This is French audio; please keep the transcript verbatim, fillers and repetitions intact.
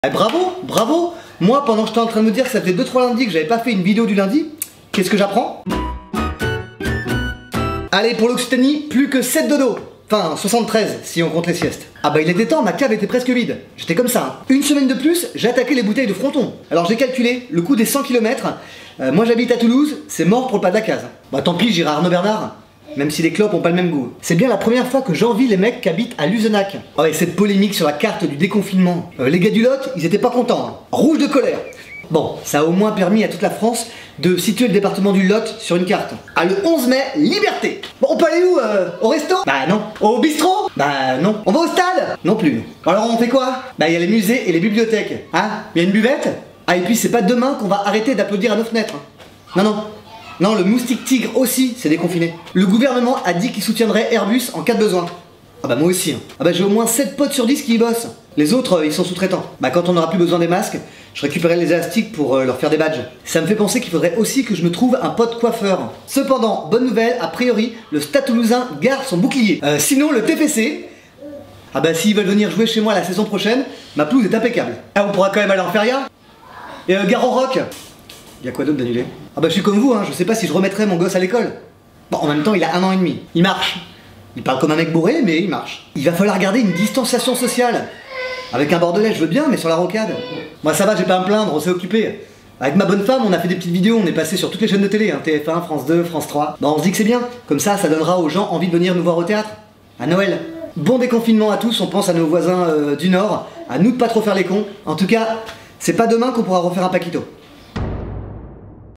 Eh, bravo, bravo. Moi, pendant que j'étais en train de me dire que ça faisait deux trois lundis que j'avais pas fait une vidéo du lundi, qu'est-ce que j'apprends? Allez, pour l'Occitanie, plus que sept dodo. Enfin, soixante-treize si on compte les siestes. Ah bah il était temps, ma cave était presque vide. J'étais comme ça. Hein. Une semaine de plus, j'ai attaqué les bouteilles de Fronton. Alors j'ai calculé le coût des cent kilomètres. Euh, moi j'habite à Toulouse, c'est mort pour le pas de la case. Bah tant pis, j'irai à Arnaud Bernard. Même si les clopes ont pas le même goût. C'est bien la première fois que j'envie les mecs qui habitent à Luzenac. Oh et cette polémique sur la carte du déconfinement. Euh, les gars du Lot, ils étaient pas contents. Hein. Rouge de colère. Bon, ça a au moins permis à toute la France de situer le département du Lot sur une carte. Ah, le onze mai, liberté. Bon, on peut aller où euh, Au resto? Bah non. Au bistrot? Bah non. On va au stade? Non plus. Alors on fait quoi? Bah il y a les musées et les bibliothèques. Hein? Il y a une buvette? Ah et puis c'est pas demain qu'on va arrêter d'applaudir à nos fenêtres. Non, non. Non, le moustique tigre aussi, c'est déconfiné. Le gouvernement a dit qu'il soutiendrait Airbus en cas de besoin. Ah bah moi aussi. Hein. Ah bah j'ai au moins sept potes sur dix qui y bossent. Les autres, euh, ils sont sous-traitants. Bah quand on n'aura plus besoin des masques, je récupérerai les élastiques pour euh, leur faire des badges. Ça me fait penser qu'il faudrait aussi que je me trouve un pote coiffeur. Cependant, bonne nouvelle, a priori, le Stade Toulousain garde son bouclier. Euh, sinon, le T F C... Ah bah s'ils veulent venir jouer chez moi la saison prochaine, ma pelouse est impeccable. Ah on pourra quand même aller en feria. Et euh, Gare au Rock. Y'a quoi d'autre d'annulé? Ah bah je suis comme vous, hein, je sais pas si je remettrai mon gosse à l'école. Bon, en même temps, il a un an et demi. Il marche. Il parle comme un mec bourré, mais il marche. Il va falloir garder une distanciation sociale. Avec un bordelais, je veux bien, mais sur la rocade. Moi ça va, j'ai pas à me plaindre, on s'est occupé. Avec ma bonne femme, on a fait des petites vidéos, on est passé sur toutes les chaînes de télé, hein, T F un, France deux, France trois. Bah on se dit que c'est bien, comme ça, ça donnera aux gens envie de venir nous voir au théâtre. À Noël. Bon déconfinement à tous, on pense à nos voisins euh, du Nord, à nous de pas trop faire les cons. En tout cas, c'est pas demain qu'on pourra refaire un paquito.